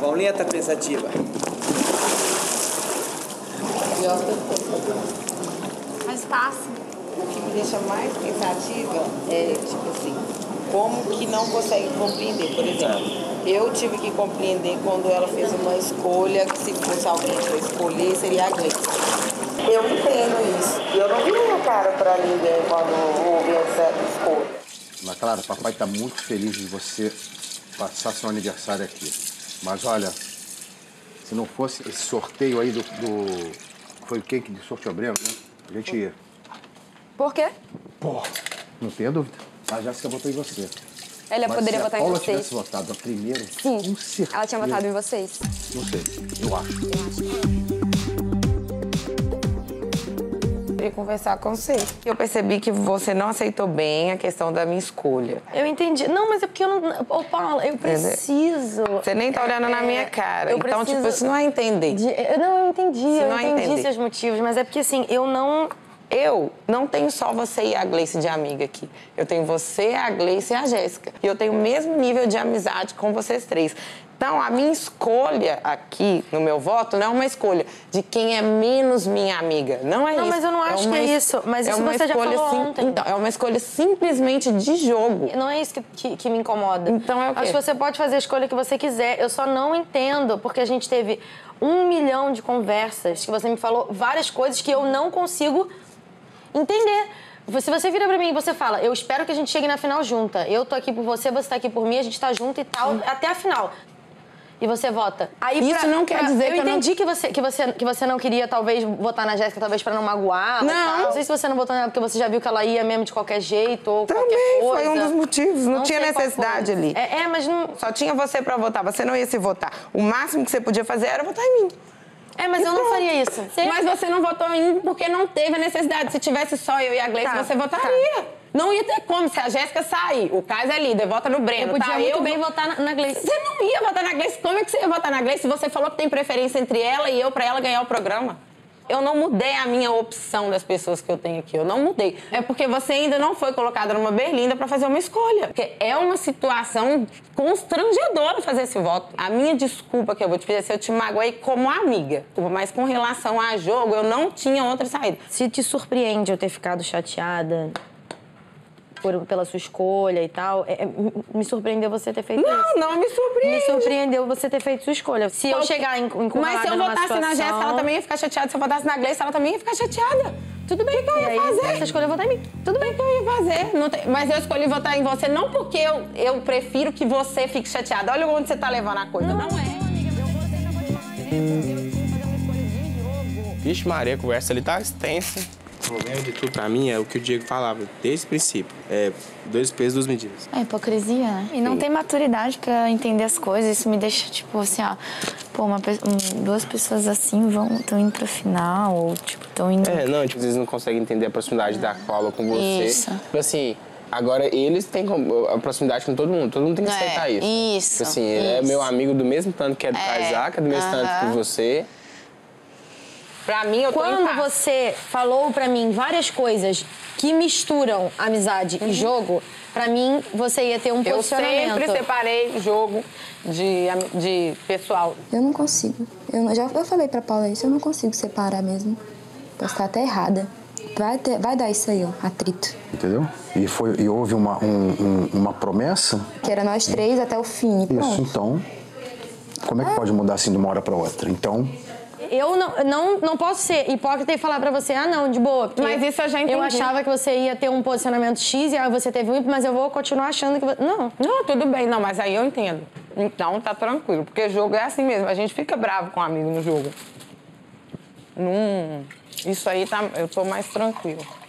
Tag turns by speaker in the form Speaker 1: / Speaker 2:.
Speaker 1: Paulinha tá pensativa.
Speaker 2: Mas passa.
Speaker 3: O que me deixa mais pensativa é, tipo assim, como que não consegue compreender. Por exemplo, eu tive que compreender quando ela fez uma escolha que se fosse alguém para escolher, seria a Gleice. Eu entendo isso. Eu não vi minha cara para ninguém quando houve essa escolha.
Speaker 4: Mas, claro, papai tá muito feliz de você passar seu aniversário aqui. Mas, olha, se não fosse esse sorteio aí do foi o cake de sorteio Breno, né? A gente ia.
Speaker 2: Por quê?
Speaker 4: Pô, não tenha dúvida. A Jéssica votou em você.
Speaker 2: Ela poderia votar em
Speaker 4: vocês. Se a Paula
Speaker 2: vocês.
Speaker 4: tivesse votado a primeira,
Speaker 2: Sim.
Speaker 4: com certeza.
Speaker 2: Ela tinha votado em vocês?
Speaker 4: Não sei, eu acho.
Speaker 3: Queria conversar com você. Eu percebi que você não aceitou bem a questão da minha escolha.
Speaker 5: Eu entendi. Não, mas é porque eu não... Ô, Paula, eu preciso...
Speaker 3: Você nem tá olhando na minha cara.
Speaker 5: eu
Speaker 3: Então,
Speaker 5: preciso
Speaker 3: tipo, isso não é entender.
Speaker 5: Não, eu entendi. Eu
Speaker 3: não é
Speaker 5: entendi
Speaker 3: entender.
Speaker 5: seus motivos, mas é porque, assim, eu não tenho só você e a Gleice de amiga aqui. Eu tenho você, a Gleice e a Jéssica. E eu tenho o mesmo nível de amizade com vocês três. Então, a minha escolha aqui, no meu voto, não é uma escolha de quem é menos minha amiga. Não é isso. Não, mas eu não acho que é isso. Mas isso você já falou ontem.
Speaker 3: Então, é uma escolha simplesmente de jogo.
Speaker 5: Não é isso que me incomoda.
Speaker 3: Então é o quê?
Speaker 5: Acho que você pode fazer a escolha que você quiser. Eu só não entendo, porque a gente teve 1 milhão de conversas que você me falou várias coisas que eu não consigo entender. Se você vira pra mim e você fala, eu espero que a gente chegue na final junta. Eu tô aqui por você, você tá aqui por mim, a gente tá junto e tal, até a final. E você vota. Aí,
Speaker 3: Isso não quer dizer que
Speaker 5: eu entendi que você não queria, talvez, votar na Jéssica, talvez pra não magoar.
Speaker 3: Não.
Speaker 5: Não sei se você não votou nela porque você já viu que ela ia mesmo de qualquer jeito ou
Speaker 3: Também
Speaker 5: qualquer coisa.
Speaker 3: foi um dos motivos. Não tinha
Speaker 5: sei qual
Speaker 3: necessidade
Speaker 5: foi.
Speaker 3: ali.
Speaker 5: Mas não...
Speaker 3: Só tinha você pra votar. Você não ia se votar. O máximo que você podia fazer era votar em mim.
Speaker 5: Mas eu não faria isso.
Speaker 3: Mas você não votou em mim porque não teve a necessidade. Se tivesse só eu e a Gleice,
Speaker 5: Tá,
Speaker 3: você votaria. Não ia ter como. Se a Jéssica sair, o Caio é líder, vota no Breno.
Speaker 5: Eu podia muito bem
Speaker 3: votar
Speaker 5: votar na Gleice.
Speaker 3: Você não ia votar na Gleice. Como é que você ia votar na Gleice se você falou que tem preferência entre ela e eu pra ela ganhar o programa? Eu não mudei a minha opção das pessoas que eu tenho aqui. Eu não mudei. É porque você ainda não foi colocada numa berlinda pra fazer uma escolha. Porque é uma situação constrangedora fazer esse voto. A minha desculpa que eu vou te pedir é se eu te magoei como amiga. Mas com relação a jogo, eu não tinha outra saída.
Speaker 5: Se te surpreende eu ter ficado chateada pela sua escolha e tal, me surpreendeu você ter feito isso.
Speaker 3: Não me surpreende.
Speaker 5: Me surpreendeu você ter feito sua escolha. Se eu chegar encurralada
Speaker 3: Mas se eu
Speaker 5: numa
Speaker 3: votasse
Speaker 5: situação...
Speaker 3: na Jéssica, ela também ia ficar chateada. Se eu votasse na Gleice, ela também ia ficar chateada. Tudo bem, o que eu ia fazer?
Speaker 5: Essa escolha eu votar em mim.
Speaker 3: Tudo bem que eu ia fazer. Mas eu escolhi votar em você não porque eu prefiro que você fique chateada. Olha onde você tá levando a coisa. Não é.
Speaker 6: Vixe Maria, a conversa ali tá extensa. O problema de tudo pra mim é o que o Diego falava desde o princípio. 2 pesos, 2 medidas.
Speaker 2: É hipocrisia, né? E não tem maturidade pra entender as coisas. Isso me deixa, tipo, assim, ó... Pô, duas pessoas assim estão indo pra final, ou, tipo, estão indo...
Speaker 6: Não, tipo, eles não conseguem entender a proximidade da Paula com você.
Speaker 2: Isso.
Speaker 6: Tipo assim, agora eles têm a proximidade com todo mundo tem que aceitar isso.
Speaker 2: Isso.
Speaker 6: Tipo assim, ele é meu amigo do mesmo tanto que é do Isaac, do mesmo tanto que você.
Speaker 3: Pra mim, eu tô em
Speaker 5: Quando
Speaker 3: paz.
Speaker 5: você falou pra mim várias coisas que misturam amizade e jogo, pra mim, você ia ter um posicionamento.
Speaker 3: Eu sempre separei jogo de pessoal.
Speaker 7: Eu não consigo. Eu falei pra Paula isso, eu não consigo separar mesmo. Posso estar até errada. Vai dar isso aí, ó, atrito.
Speaker 4: Entendeu? E houve uma promessa.
Speaker 7: Que era nós 3 até o fim.
Speaker 4: Isso, então. Como é que pode mudar assim de uma hora pra outra? Então.
Speaker 5: Eu não posso ser hipócrita e falar pra você, não, de boa.
Speaker 3: Mas isso eu já entendi.
Speaker 5: Eu achava que você ia ter um posicionamento X e aí você teve um, mas eu vou continuar achando que você... Não,
Speaker 3: tudo bem. Não, mas aí eu entendo. Então, tá tranquilo. Porque jogo é assim mesmo. A gente fica bravo com um amigo no jogo. Isso aí, eu tô mais tranquilo.